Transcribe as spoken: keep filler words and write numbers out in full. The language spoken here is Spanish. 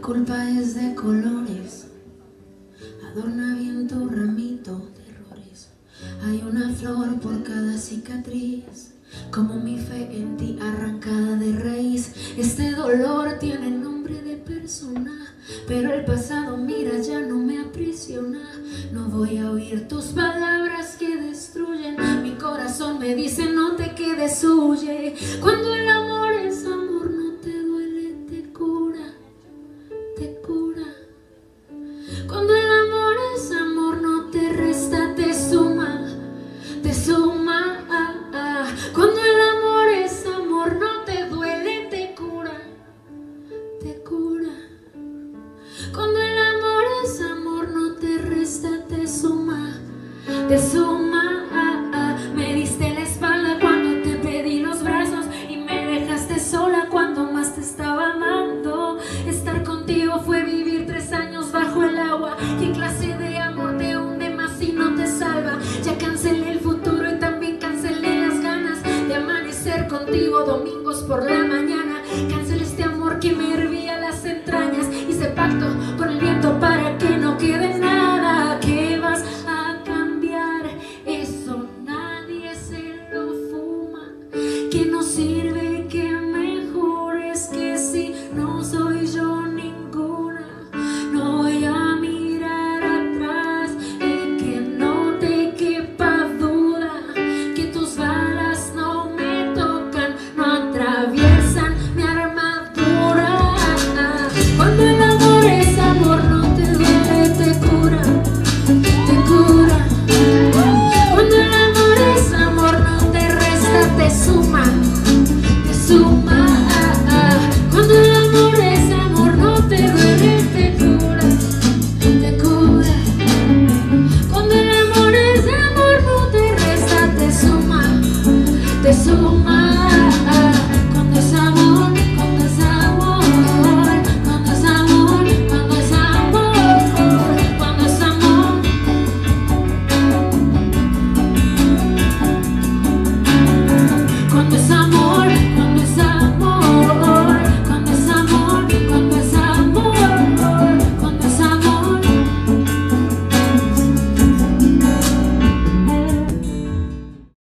culpa es de colores, adorna bien tu ramito de errores. Hay una flor por cada cicatriz, como mi fe en ti arrancada de raíz. Este dolor tiene nombre de persona, pero el pasado, mira, ya no me aprisiona. No voy a oír tus palabras que destruyen. Mi corazón me dice no te quedes, huye. Cuando el amor es amor, no te duele, te cura, te cura. Cuando el amor es amor, no te resta, te suma, te suma. Ah, ah. Cuando el amor es amor, no te duele, te cura, te cura. Cuando el amor es amor, no te resta, te suma, te suma. Ah, ah. Me diste la espalda cuando te pedí los brazos y me dejaste sola cuando más te estaba amando. Estar contigo fue vivir tres años bajo el agua. ¿Qué clase de amor te hunde más y no te salva? Ya cancelé el futuro y también cancelé las ganas de amanecer contigo domingos por la mañana. Cancelé este amor que me hervía las entrañas. Hice pacto con el